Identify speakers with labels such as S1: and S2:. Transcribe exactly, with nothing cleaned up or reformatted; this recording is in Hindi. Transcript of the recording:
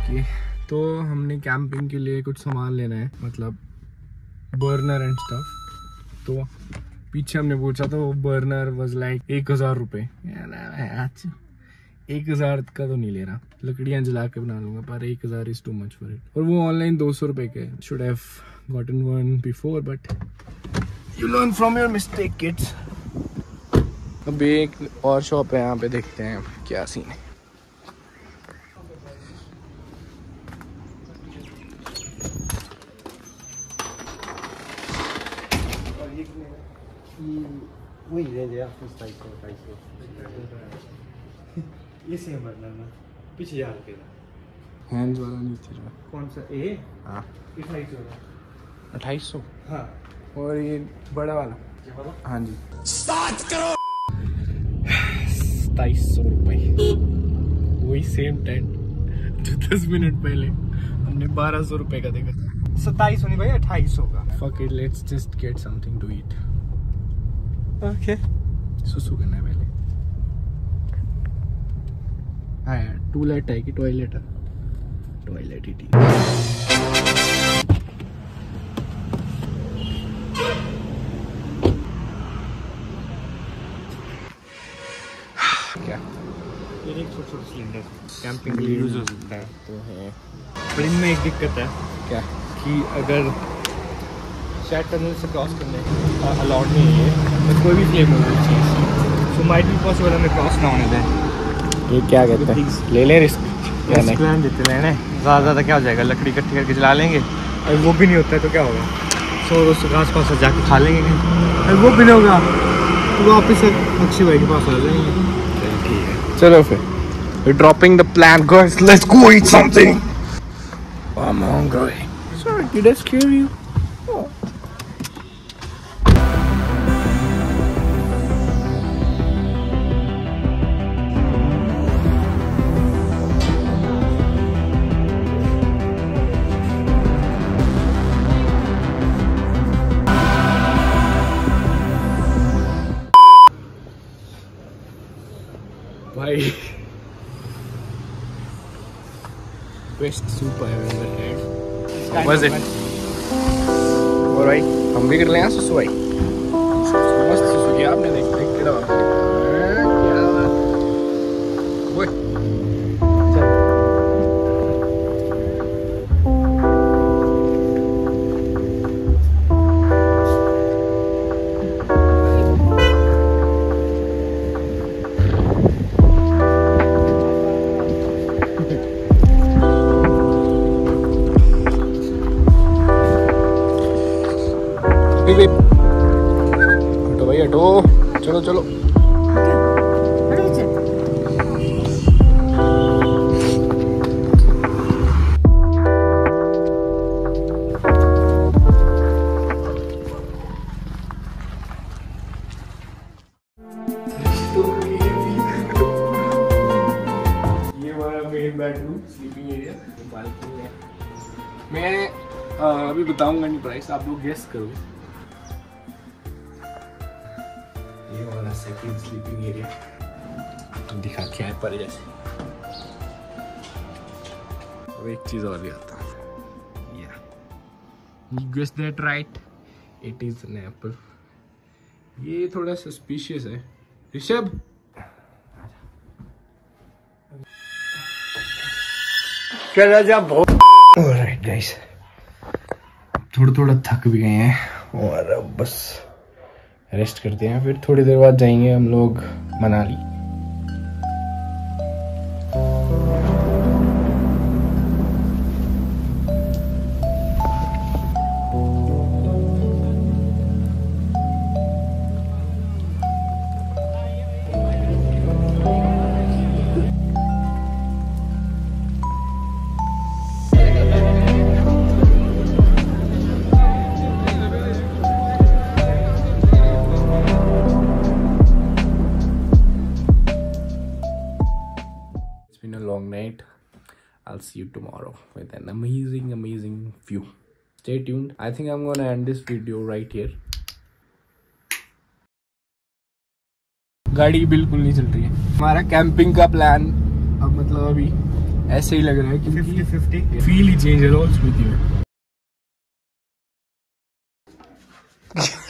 S1: लिए। तो हमने कैंपिंग के लिए कुछ सामान लेना है, मतलब बर्नर एंड स्टफ। तो पीछे हमने पूछा तो वो बर्नर वाज लाइक एक हज़ार रुपये। एक हज़ार का तो नहीं ले रहा, लकड़ियाँ जला के बना लूँगा, पर एक हज़ार is too much for it. और वो ऑनलाइन दो सौ रुपये के। Should have gotten one before, but you learn from your mistake kids. अब एक और शॉप है यहाँ पे, देखते हैं क्या सीन है।
S2: वही ले लिया ये सेम बर्नर ना पीछे यार के
S1: हैंड्स वाला नहीं थी।
S2: कौन सा ए?
S1: हाँ
S2: अट्ठाईस सौ
S1: अट्ठाईस सौ।
S2: हाँ
S1: और ये बड़ा वाला? हाँ जी
S2: सात करोड़
S1: सताईस सौ रुपये। वही सेम टेंट जो दस मिनट पहले हमने बारह सौ रुपये का देखा था।
S2: सत्ताईस सौ नहीं भाई, अट्ठाईस सौ का।
S1: Fuck it, let's just get something to eat.
S2: Okay
S1: सुसु करना है पहले। हाँ यार, टूलेट है कि टॉयलेट है? टॉयलेट ही ठीक। क्या
S2: ये एक छोटा छोटा सिलेंडर कैंपिंग के लिए यूज हो सकता है।
S1: तो है,
S2: पर इनमें एक दिक्कत है
S1: क्या
S2: कि अगर शायद टनल से क्रॉस करने अलाउड नहीं है तो कोई भी फ्लेमेबल चीज़, सो माइट बी पॉसिबल हमें क्रॉस ना होने दें।
S1: ये क्या कहते हैं, ले लें रिस्क?
S2: रिस्क लेने देते लेने, ज़्यादा ज़्यादा क्या हो जाएगा, लकड़ी इकट्ठी करके जला लेंगे और वो भी नहीं होता है तो क्या होगा, सो उस घास पास जाके खा लेंगे कहीं, और वो भी नहीं होगा तो वापस अच्छी भाई के पास आ जाएंगे।
S1: ठीक है, चलो फिर we're dropping the plan guys, let's go eat something. I'm hungry. Sorry, did I scare you? Oh. भाई बेस्ट सूप है मैंने। Was it? Alright, हम भी कर लें सुसु भाई। मस्त सुसु किया आपने, देख देख के दवा। क्या? वो हटो भाई हटो, चलो चलो। ये हमारा main bedroom, sleeping area, balcony है। मैं आ, अभी बताऊंगा नहीं प्राइस, आप लोग गेस करो। ये वाला सेकंड स्लीपिंग एरिया दिखा क्या है पर जैसे। अब एक चीज और भी आता है, या you guessed that right, it is an apple. ये थोड़ा सस्पिशियस है। ऋषभ
S2: चला जा बहुत।
S1: ऑलराइट गाइस, थोड़ा थोड़ा थक भी गए हैं और अब बस रेस्ट करते हैं, फिर थोड़ी देर बाद जाएंगे हम लोग Manali. Long night. I'll see you tomorrow with an amazing amazing view. Stay tuned. I think I'm gonna end this video right here. गाड़ी बिल्कुल नहीं चल रही है। हमारा कैंपिंग का प्लान अब मतलब अभी ऐसे ही लग रहा है कि
S2: फिफ्टी फिफ्टी
S1: फील ही चेंज है स्मृति में।